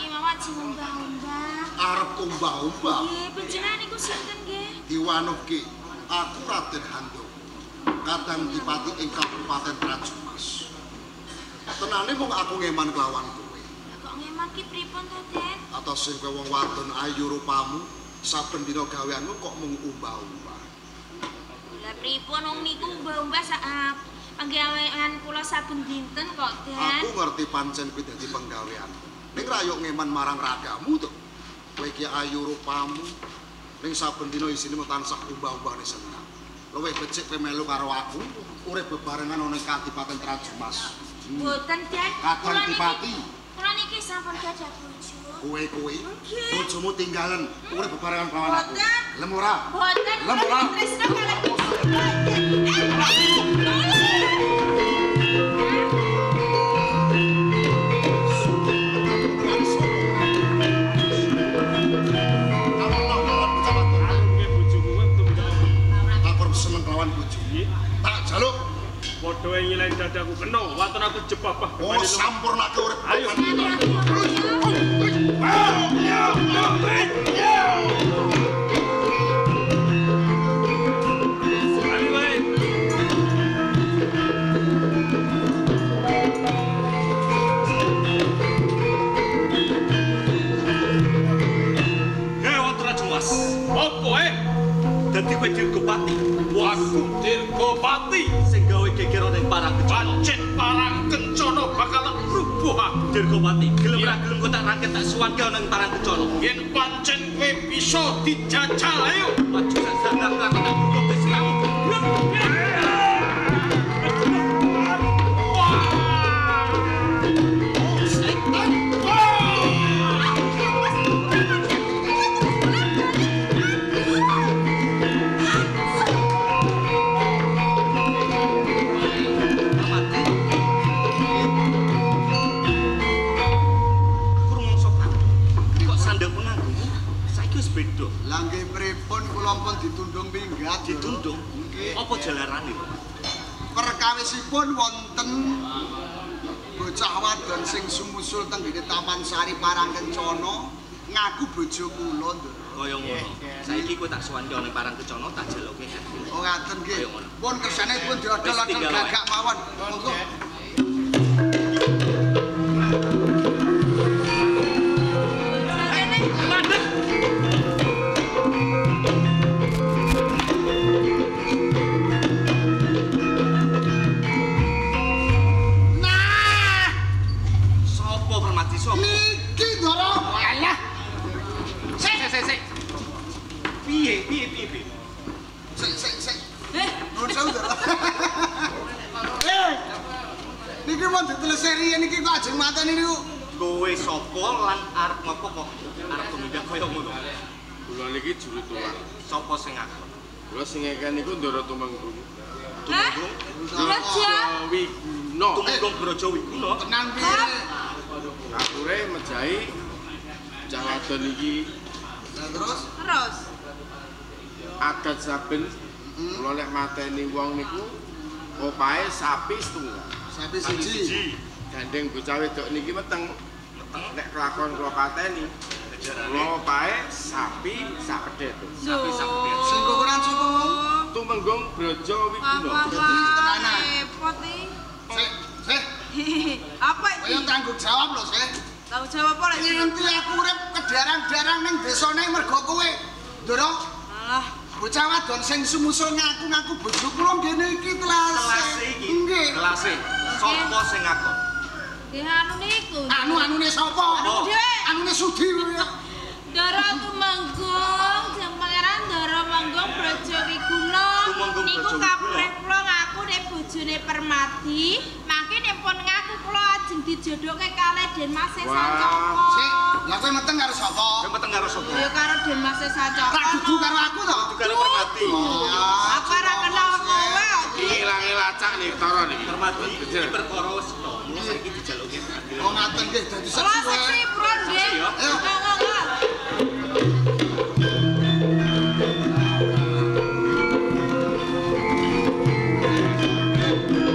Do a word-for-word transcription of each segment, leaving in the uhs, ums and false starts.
niki mawon ajeng umbah-umbah. Arep umbah-umbah. Nggih, panjenengan niku sinten nggih? Diwanuke aku Raden Handoko. Kadang dipati ing Kabupaten Trajumas. Tenane mung aku ngeman kelawan kowe. Kok ngeman ki pripun to, Den? Atos sing kowe wong wadon ayu rupamu, saben dina gaweanmu kok mung umbah-umbah. Lah pripun wong niku umbah-umbah sak penggawean kula saben dinten kok, Den. Aku ngerti pancen kuwi dadi penggawean. Ning ra yo ngeman marang ragamu to. Kowe iki ayu rupamu, ning saben dina isine tansah umbah-umbahane seneng. Luwih becik kowe melu karo aku, urip bebarengan ana ing Kadipaten Trajumas. Mboten, Den. Kadang dipati. Kula niki sampun gadah bojo. Kowe kuwi bojomu tinggalen, urip bebarengan kelawan aku. Lem ora? Mboten. Lem ora? Tresno kalih eh, Padha wae nyilai dadaku kena, waton aku jebabah oh sampurnake urip. Ayo. Dadi kowe Dirgopati, aku Dirgopati sing gawe gegeran ning Parang Kencana. Pancen Parang Kencana bakal rubuh Dirgopati. Gelem ra gelem kok tak rangket tak suwanga ning Parang Kencana. Yen pancen kowe bisa dijajal ayo. Maju sak sadar tak tak wis kamu. Langge pripun kula pun ditundung minggat ditundung nggih apa jalarane perkawisipun wonten bocah wadon sing sumusul teng ngene Taman Sari Parang Kencana ngaku bojo kula nduk kaya ngono saiki kowe tak suwanda ning Parang Kencana tak jaloke oh ngaten nggih pun kersane pun diodol-odol gagak mawon monggo kowe sapa lan arep ngopo kok arep tumindak kaya ngono kula niki juru tuwak sapa sing aku kula sing ngeken niku Ndara Tumenggung Tumenggung Braja Wiguna Tumenggung Braja Wiguna tenan piye ature mejahi cah wadon iki terus terus adat saben kula lek mateni wong niku opahe sapi setunggal sapi siji gandeng bocah wedok niki meteng nek kelakon kula pateni kula opahe sapi sak pedhet sapi sak pedhet sing ukuran sapa wong Tumenggung Braja Wiguna dadi tenanan repot iki sik sik apa iki ayo tanggung jawab lho sik tanggung jawab apa lek nganti aku urip kedarang-darang ning desane mergo kowe Ndara alah bocah wadon sing sumusul ngaku-ngaku bojo kula ngene iki kelas iki nggih kelase sapa sing ngaku nggih anu niku anu-anune sapa dhewe anune Sudi Ndara Tumenggung jeng Pangeran Ndara Tumenggung Braja Wiguna niku kapreh kula ngaku nek bojone Permati mangke nek pun ngaku kula ajeng dijodohke kalih Den Mas Sancaka sik lha kowe meteng karo sapa kowe meteng karo sapa ya karo Den Mas Sancaka tak dudu karo aku to karo Permati apa ora kenal kowe ilange lacak nih tara niki Permati iki perkara wis mula saiki dijaluke oh ngaten nggih dadi kula seksi seksi pron nggih ayo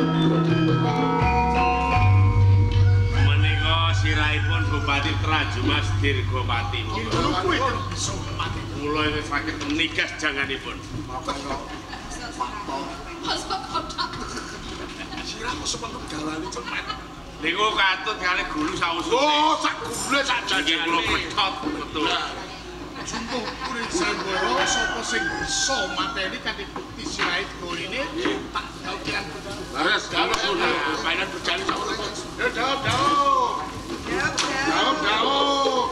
menika sirahipun Bupati Trajumas Mas Dirgopati. Lho kuwi bisa mati. Kula wis sakit nigas janganipun. Masa kotak. Sirah kok semenep dalane cepet. Niku katut kali gulu sak ususe. Oh, sak gule sak Iki kula pecot betul. Sumpah kuwi Sanggara sapa sing bisa mateni kanthi bukti sirahe golene tak daukiran. Laras kalau sudah permainan berjalan sak urut. Ya jawab jawab. Jawab jawab.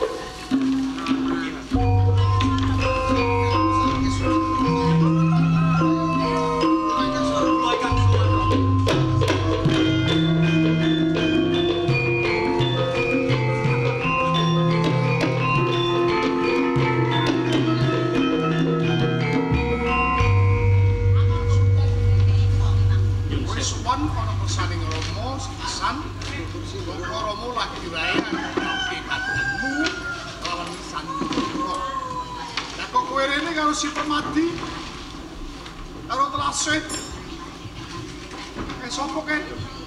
Romo lagi dirayakan tapi katamu lawan Sanggara. Lah kok kowe rene karo si Permati karo Telaset. Eh sopo kan?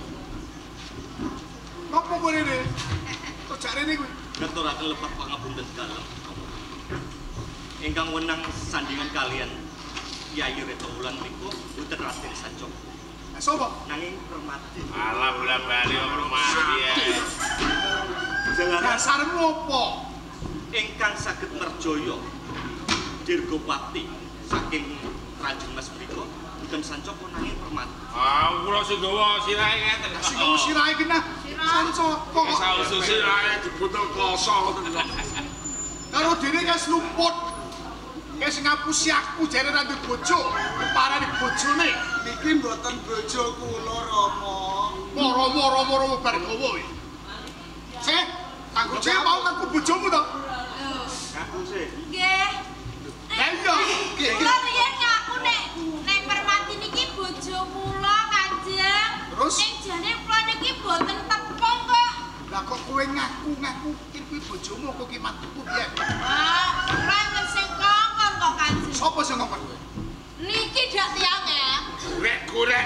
Nopo kowe rene? Kok jak rene kowe? Ngaturaken lepat pangapunten dalem. Ingkang wenang sandingan kalian Yayi Reto Wulan niku boten Raden Sanjoko. Sopo? Nanging Permati. Alah bola-bali Permati ya. Jalaran Dasarmu apa? ingkang saged merjaya Dirgopati saking Rajeng Mas menika boten Sanjoko nanging Permati. Ah, kula sing gawa sirahe ngeten. Sing kamu sirahe kena Sanjoko kok. Sausus sirahe dibutuh kloso ngoten lho. Karo dene kas luput. Wis ngapusi aku jare ra duwe bojo, parane bojone. Niki mboten bojo kula Rama. Romo Romo Romo Bargowo iki. Sih, aku cek mau ngaku bojomu to. Ngaku sih. Nggih. Lah iya. Kula riyen ngaku nek nek Permati niki bojo kula, Kanjeng. Terus? Ning jane kula niki boten tepung kok. Lah kok kowe ngaku-ngaku iki bojomu kok ki mantuku piye? Ah, kula enten sing kongkon kok, Kanjeng. Sopo sing ngomong kowe? Niki dak tiyang ya. Gorek-gorek.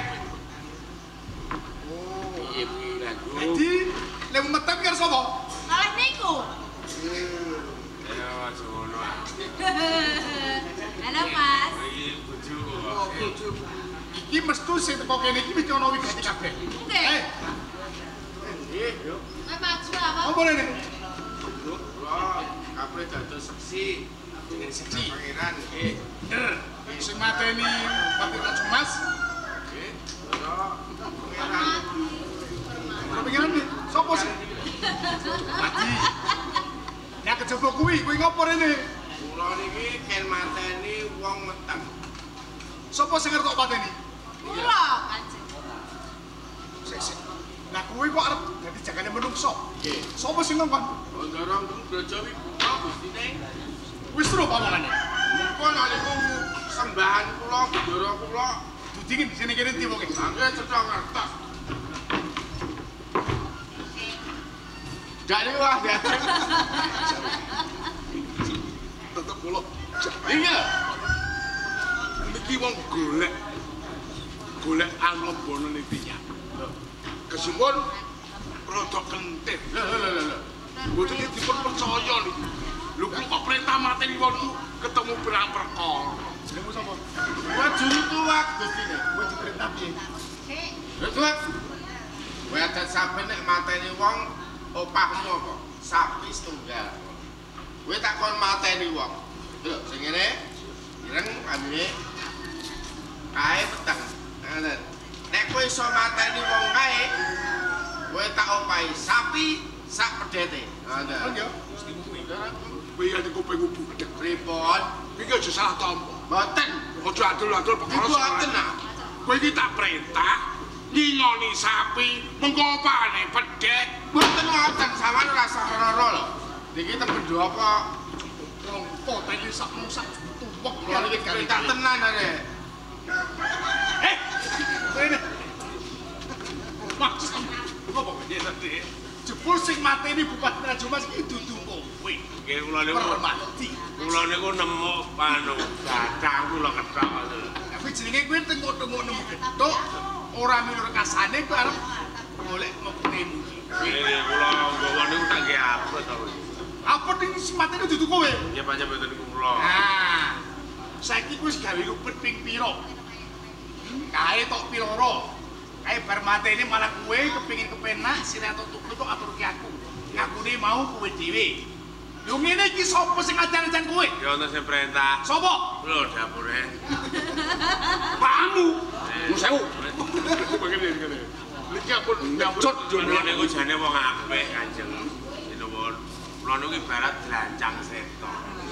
Oh, iya piye Jadi, lek metem karo sapa? Oleh niku. Ya wis ngono. Halo, Mas. Iki bojo. Iki mestu sing teko kene iki wis ono wigati kabeh. Nggih. Eh, Nggih, yo. Mas maju apa? apa rene? Kula kabeh dados seksi dengan seksi pangeran nggih. Der, sing mateni Pati Rajeng Mas. Nggih. Kula pangeran. Pengiran iki sapa sih? Mati. Ya kejaba kuwi, kuwi ngopo rene? Kula niki ken mateni wong meteng. Sapa sing ngertok pateni? Kula, Kanjeng. Sik sik. Lah kuwi kok arep dadi jagane menungso. Nggih. Sapa sing ngongkon? Ndara Brojo wi kula gustine. Wis terus pamongane. Kula naliku sembahan kula ndara kula Dudingin di sini kene ndi wong iki? angge cetha ngertos. Jadi wah ya. Tetep kula Iya. niki wong golek golek angobono niki ya. Kesuwun rada kentir. Lho lho lho lho. Mboten dipun percaya niki. Lho kok perintah mateni wong ketemu pirang perkara. Lemu sapa? Gua juru tuak gustine. Kowe diperintah piye? Lho tuak. Kowe adat sampe nek mateni wong opahmu apa? Sapi setunggal. Kowe tak kon mateni wong. Lho sing ngene. Ireng ambine kae peteng. Ngoten. Nek kowe iso mateni wong kae, kowe tak opahi sapi sak pedete. Ngoten. Oh ya, gustimu kuwi. Kowe ya niku pengen budek. Pripun? Iki aja salah tampa. Mboten. Aja adul-adul perkara. Mboten nah. Kowe iki tak perintah ngingoni sapi, mengko opane pedhek. Mboten ngoten sampean ora usah ora lho. Niki temen apa? Wong potene sak musak tuwek Kula niki perintah tenan arek. Eh, rene. Maksud apa piye tadi? Jebul sing mateni Bupati Rajeng Mas iki dudu kowe. Nggih kula niku Permati. kula niku nemu anu datang kula ketok. Tapi jenenge kuwi tengok-tengok nemu ketok, ora minur kasane kuwi arep golek mektemu. Nggih kula nggawa niku tak nggih apa to. Apa ning simpatine dudu kowe? Ya pancen mboten kula. Nah, saiki wis gawe lupet ping pira? Kae tok piloro. Kae bar matene malah kowe kepengin kepenak sira tok tuku tok aturke aku. Ngakune mau kowe dhewe. Yo ngene iki sapa sing ajan-ajan kowe? Ya ana sing perintah. Sapa? Lho dapure. Pakmu. Nuwun sewu. Begini ngene. Niki ampun nyambut Kula niku jane wong apik Kanjeng. Sinuwun. Kula niku ibarat dlancang seto.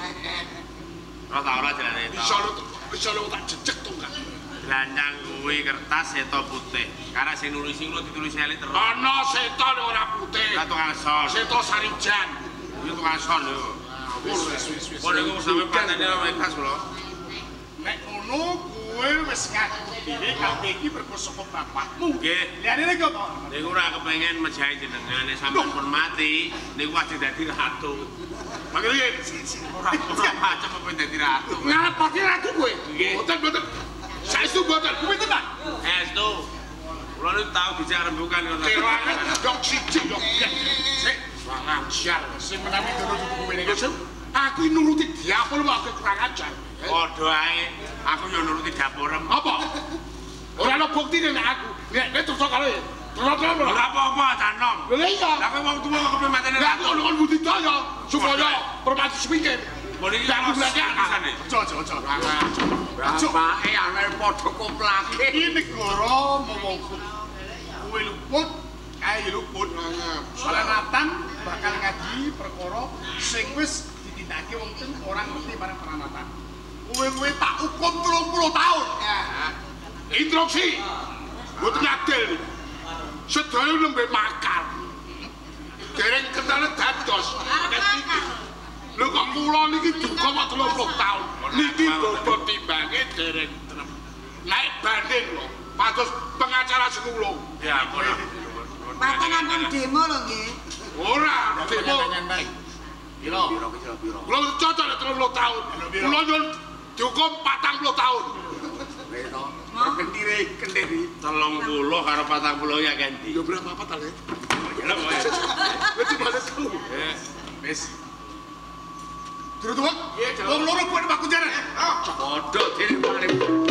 Ora ta ora jenenge to. iso iso tak jejeg to kan. Dlancang kuwi kertas seto putih. Karena sing nulisi kula ditulisi elit terus. Ana seto ning ora putih. Lah tukang son. Seto Sarijan. Iki tukang son lho. Wis wis wis wis. Kok niku sampe patene ora mekas kula. Nek ngono kowe wis ngaku dhewe kabeh iki perkara saka bapakmu. Nggih. Liyane niku apa? Niku ora kepengin mejahi jenengane sampeyan pun mati, niku wajib dadi ratu. Makane Ora ora macam apa dadi ratu. ngarepake ratu kowe. Nggih. Boten boten. Saestu boten. Kuwi tenan. Estu. Kula niku tau dijak rembukan ngono. Kewangan dok siji dok. Sik, wangan sial. Sing menawi durung kowe niku. Aku nuruti diapun wae kurang ajar. Padha ae, aku yo nuruti dapurem. Apa? Ora ana buktine nek aku. Nek nek terus karo terus Ora apa-apa, Canom. Lha iya. Lah kowe wong tuwa kok kepen matene Lah aku kon budidaya supaya permati sepikir. Boleh iki aku aku berarti anak. Aja aja aja. Bapake anak padha komplake. Iki negara momongku. Kowe luput, kae luput. Salanatan bakal ngaji perkara sing wis ditindakake wong ten orang ngerti barang peranatan. Kowe-kowe tak hukum telung puluh tahun. Instruksi. Mboten adil. Sedaya nembe makar. Dereng ketane dados. Lho kok kula niki duka kok telung puluh tahun. Niki bobot timbange dereng trep. Naik banding lho. Pados pengacara senulung. Ya ampun. Paten ampun demo lho nggih. Ora, demo. Piro? Piro piro piro. Kula cocok nek telung puluh tahun. Kula nyuwun dihukum patang puluh tahun. Reno. Kendiri kendiri telung puluh karo patang puluh ya Kendi. Ya berapa apa tale? Ya kowe. Wis bales ku. Eh, Wis. Terus tuh, wong loro buat baku jaran. padha dene paling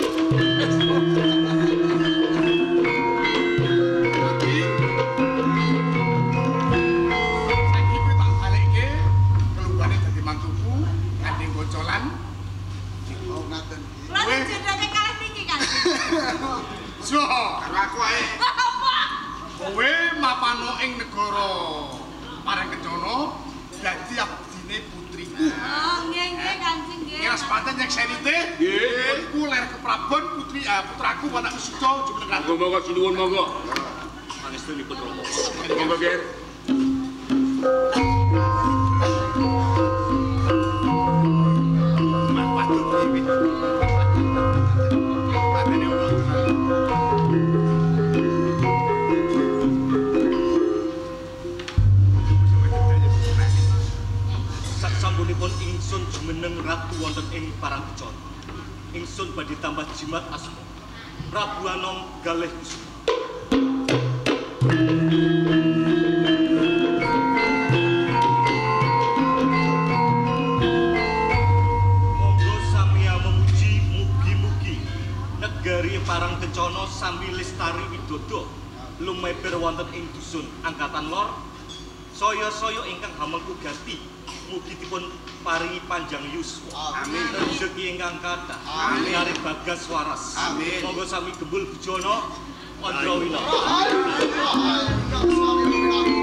Saiki kowe tak balekke kelubane dadi mantuku, kandhing gocolan. Oh ngaten. Lah jenenge kalih niki kan. So, karo aku ae. Apa? kowe mapano ing negara Parangkencana dadi abdine putriku. Oh, nggih nggih Kanjeng nggih. Ngira sepaten nyekseni te. Nggih. Iku ler keprabon putri ah, putraku anak wisuda jumeneng ratu. Monggo monggo sinuwun monggo. Pangestunipun Romo. Monggo Ger. Saksampunipun ingsun jumeneng ratu wonten ing Parangkencana. Ingsun badhe tambah jimat asma Prabu Anom Galih Kusuma. Monggo samya memuji mugi-mugi negari Parangkencana sami lestari widodo lumeber wonten ing dusun Angkatan Lor saya-saya ingkang hamengku gati mugi dipun paringi panjang yuswa. Amin. Rezeki ingkang kathah. Amin. Kari bagas waras. Amin. Monggo sami gembul bujana Pandrawina. Ayo, ayo, ayo, ayo, ayo.